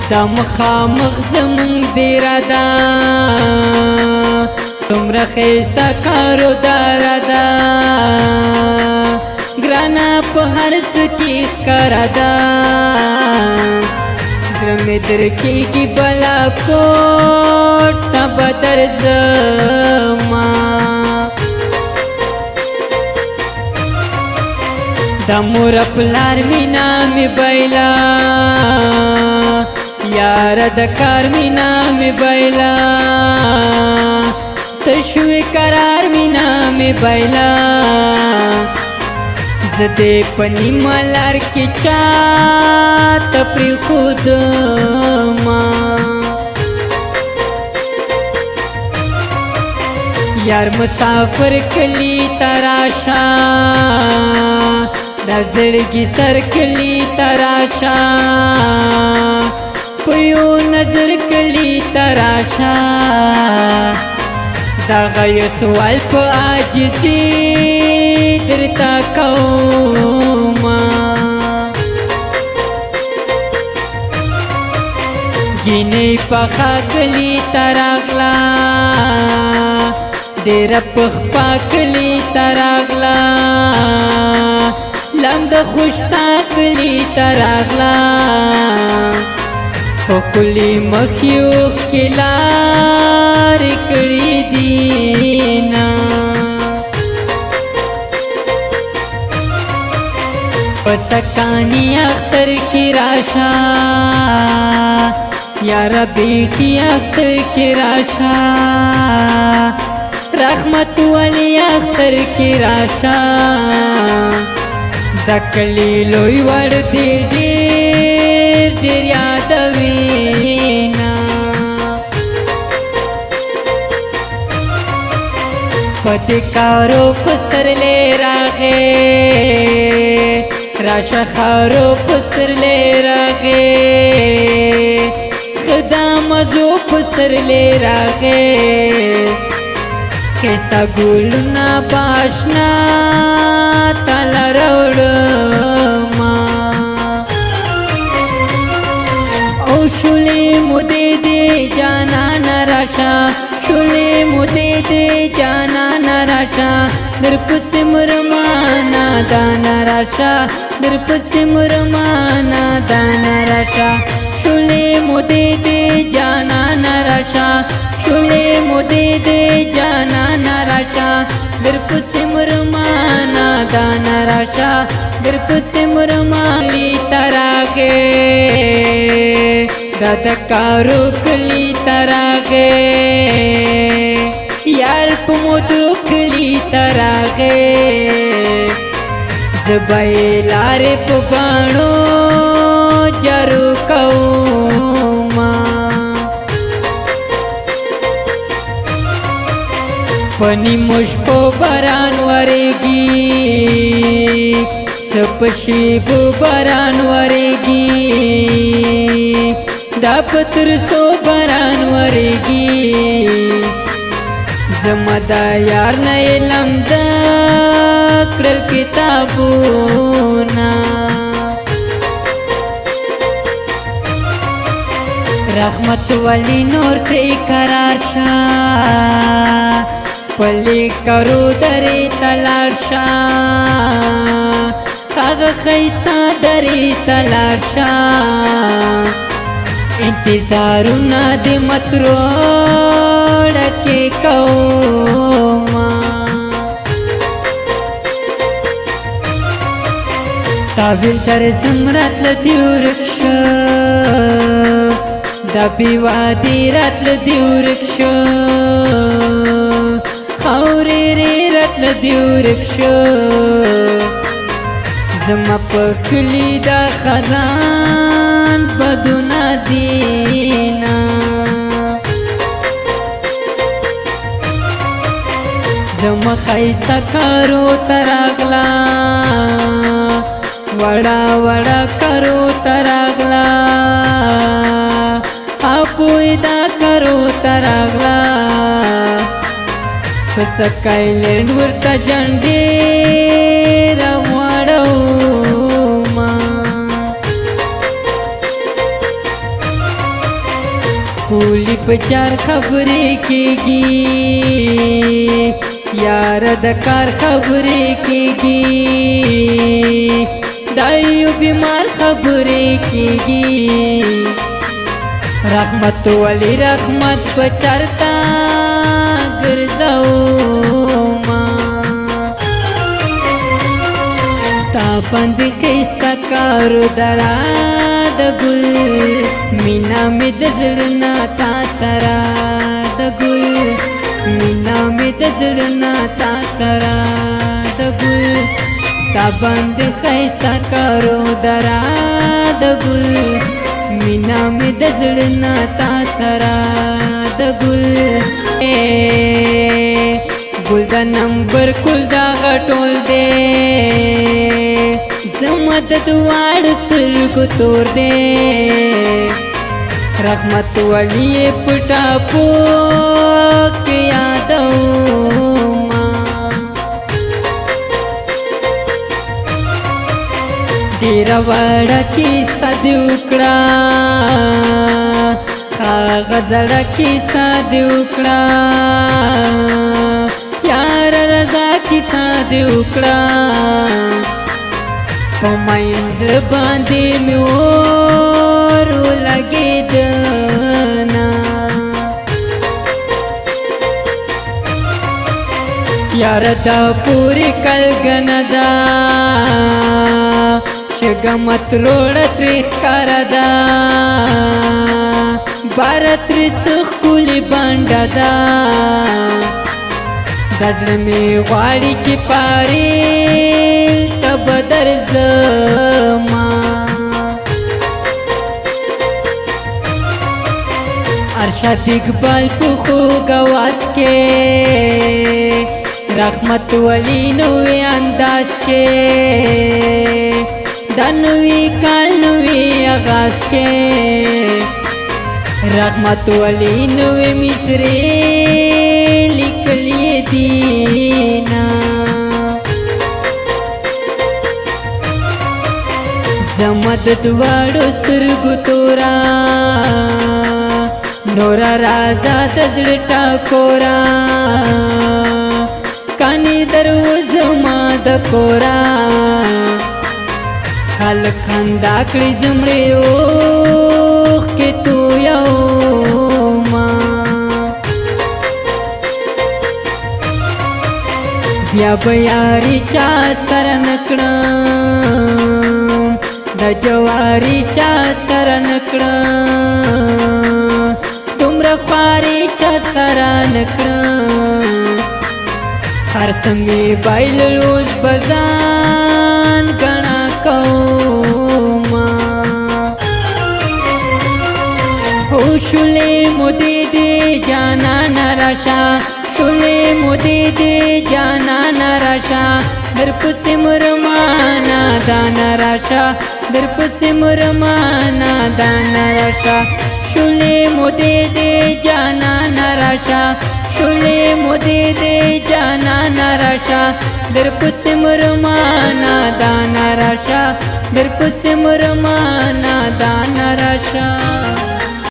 دا مخامخ زمونږ دی راده څومره ښایسته کاروباره ده ګرانه په هر څه کې ښکاره ده زړه مې درکېږي بلا کوټ ته به درځمه د مور پلار مینا مې بایله یاره د کار مینا مې بایله ته شوې قرار مینا مې بایله زه دې په نیمه لار کې چاته پرېښودمه یار مسافر کلی ته راشه دا زړګي سر کلی ته راشه په یو نظر کلی ته راشه دغه یو سوال په عاجزي درته کومه جینۍ پخه کلی ته راغله ډېره پخپا کلی ته راغله لم د خوشتا کلی ته راغله په ښکلي مخ یې اوښکې لارې کړي دینه په سکاني اختر کې راشه یاره بیخي اختر کې راشه رحمت ولی اختر کې راشه د کلي لوی وړ دې ډېر ډېر یادوینه په دې کارو پسرلی راغې راشه خارو پسرلی راغې ښه دا مزو پسرلی راغې ښایسته ګلونه باشنا تاله راوړمه او شولې مو دې دې جانانه راشه شولې مو دې دې جانانه راشه درپسې مرمانه دانه راشه درپسې مرمانه دانه راشه شولې مو دې دې جانانه راشه شولې مو دې دې جانانه راشه درپسې مرمانه دانه راشه درپسې مرمانې ته راغې دا د کارو کلي ته راغې یار په مودو کلي ته راغې زه به یې لارې په باڼو جارو کومه په نیمو شپو باران ورېږي څه په شېبو باران ورېږي دا په ترسو باران ورېږي زما دا یار نه یې لمده کړل کتابونه رحمت ولی نور ترې قرار شه پلی کرو دری تلار شا هغه ښایسته دری تلار شا انتظارونه د متروړه کې کومه تاویل درځم راتله دې ورک شه دا بېوادي راتله دې ورک شه خاورې رې راتله دې ورک شه زما په کلي دا خزان بدونه دینه زما ښایسته کارو ته راغله وړه وړه کارو ته راغله هاپوی دا کارو ته راغله په سکایلینډ ورته جنډې راغواړو कुली पे चार खबरे केगी यार दकार खबरे केगी दायु बीमार खबरे केगी रहमत वाली रहमत बचारता गिरजाओ बंद किस्ता कारो दरा द गुल मीना में दजलना ता सरा द गुल मीना में दजलना ता सरा द गुल ता बंद किस्ता कारो दरा द गुल मीना में दजलना ता सरा द गुल गुल दा नंबर कुल दा गटोल दे जमत दुआर को तोड़ दे रहमत वाली पुटा पोक यादों तेरा वाड़ा की सदुकड़ा कागजड़ा की सदुकड़ा यार रजा की सदुकड़ा माइंस बांधे में और लगे दना यार दा पूरी कल गनदा शगमत रोड त्रिख करदा भारत सुख कुली बंडदा गजल में वाड़ी चिपारी तब दर्जमा अरशद इकबाल पुखो गवास के रहमत वाली नुवे अंदाज के दनवी कालवी आगाज के रहमत वाली नुवे मिसरे लिख लिए दीना जमत दुआड़ो स्तुर्गु तोरा नोरा राजा दजड़टा कोरा कानी दरवज माद कोरा खल खंदाकड़ी जुमरे ओ के तू यो या बयारी चा सरनकड़ा द जवारी चा सरनकड़ा तुमरा पारी चा सरनकड़ा हर समय बाइल रोज बजान गणा कौमा हो शुले मुदे दे जाना नराशा शुले मुदे दे जाना नराशा दरपुसे मुरमाना दाना राशा दरपुसे मुरमाना दाना राशा शुले मुदे दे जाना नराशा शुले मुदे दे जाना नराशा दरपुसे मुरमाना दाना राशा दरपुसे मुरमाना दाना राशा।